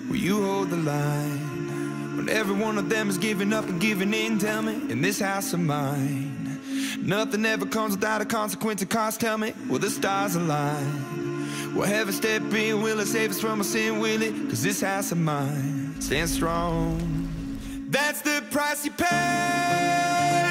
Will you hold the line when every one of them is giving up and giving in? Tell me, in this house of mine, nothing ever comes without a consequence of cost. Tell me, will the stars align? Will heaven step in? Will it save us from our sin? Will it? 'Cause this house of mine stands strong. That's the price you pay